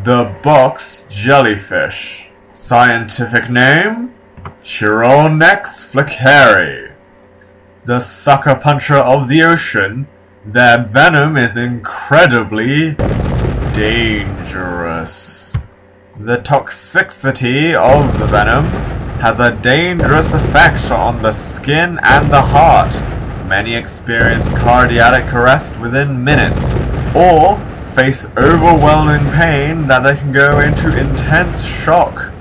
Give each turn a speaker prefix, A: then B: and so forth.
A: The Box Jellyfish. Scientific name? Chironex fleckeri. The sucker puncher of the ocean, their venom is incredibly dangerous. The toxicity of the venom has a dangerous effect on the skin and the heart. Many experience cardiac arrest within minutes, or face overwhelming pain that they can go into intense shock.